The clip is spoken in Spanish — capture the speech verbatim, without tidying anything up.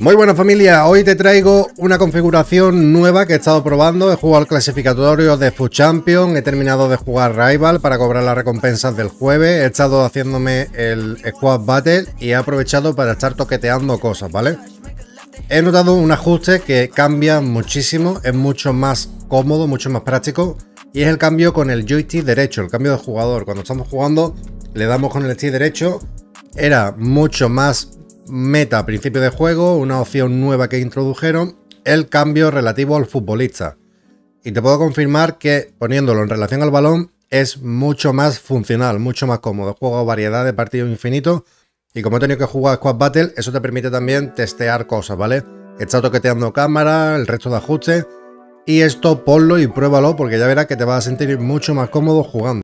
Muy buena familia, hoy te traigo una configuración nueva que he estado probando. He jugado al clasificatorio de FUT Champions, he terminado de jugar Rival para cobrar las recompensas del jueves, he estado haciéndome el Squad Battle y he aprovechado para estar toqueteando cosas, ¿vale? He notado un ajuste que cambia muchísimo, es mucho más cómodo, mucho más práctico, y es el cambio con el joystick derecho, el cambio de jugador. Cuando estamos jugando le damos con el stick derecho, era mucho más meta a principio de juego, una opción nueva que introdujeron, el cambio relativo al futbolista. Y te puedo confirmar que poniéndolo en relación al balón es mucho más funcional, mucho más cómodo. Juego variedad de partidos infinitos y como he tenido que jugar Squad Battle, eso te permite también testear cosas, ¿vale? He estado toqueteando cámara, el resto de ajustes, y esto ponlo y pruébalo porque ya verás que te vas a sentir mucho más cómodo jugando.